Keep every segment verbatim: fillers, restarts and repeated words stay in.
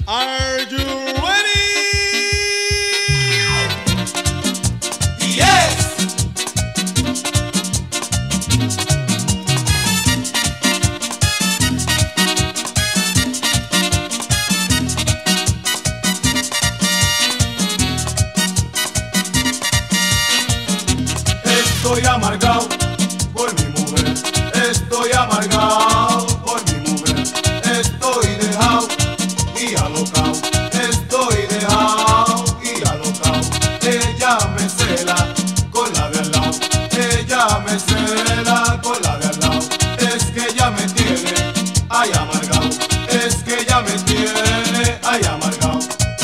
Are you ready? Yes. Estoy amargado por mi mujer, estoy amargado por mi mujer, estoy dejado y alocao, estoy dejado y alocao. Ella me cela con la de al lado, ella me cela con la de al lado. Es que ella me tiene ay amargado, es que ella me tiene ay amargado.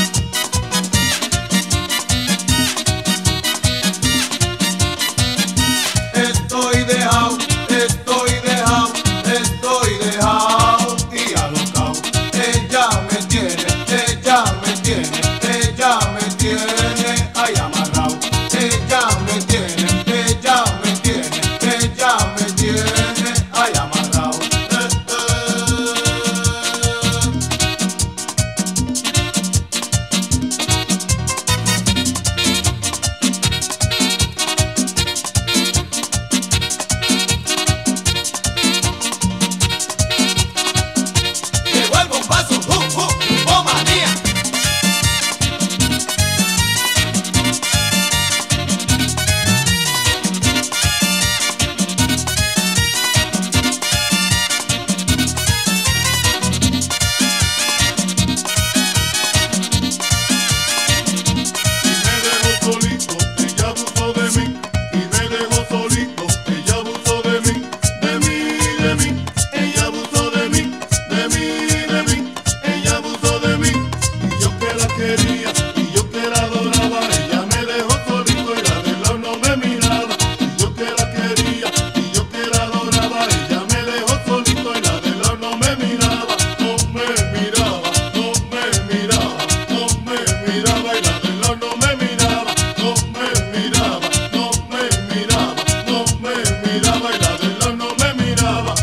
Estoy dejado, estoy dejado, estoy dejado y alocao. Ella me tiene, ella me tiene, ella me tiene ay amarrado. Ella me tiene, ella me tiene, ella me tiene ay amarrado. Eh, eh. Llegó el bombazo, uh, uh, bombanía. Y me dejó solito, ella abusó de mí. Y me dejó solito, ella abusó de mí. De mí, de mí, ella abusó de mí. De mí, de mí, ella abusó de mí. Y yo que la quería, y yo que la adoraba, ella me dejó solito y la de lado no me miraba. Y yo que la quería, y yo que la adoraba, ella me dejó solito y la de lado no me miraba. No me miraba, no me miraba, no me miraba y la de lado no me miraba. No me miraba, no me miraba, no me miraba y la de lado no me miraba.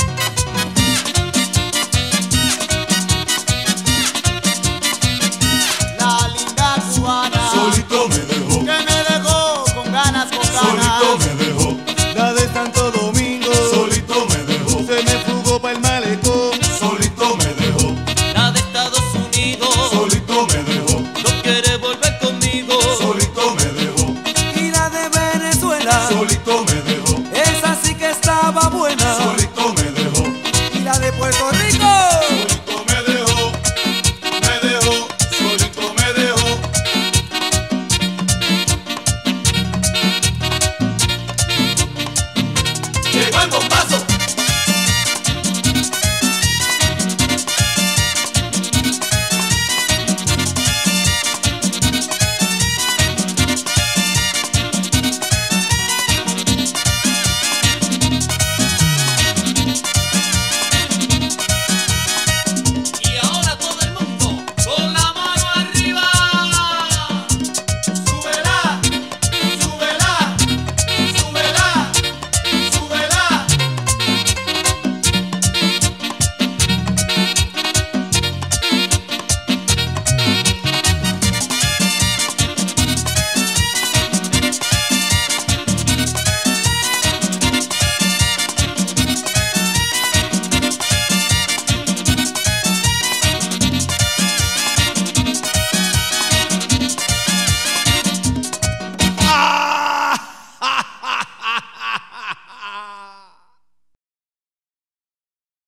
La linda cubana Solito me dejó, que me dejó con ganas, con solito ganas. me dejó, La de Santo Domingo solito me dejó, se me fugó para el malecón. solito me dejó, La de Estados Unidos solito me dejó, no quiere volver conmigo. solito me dejó, Y la de Venezuela, solito me dejó, esa sí que estaba buena. solito me dejó. Y la de Puerto Rico,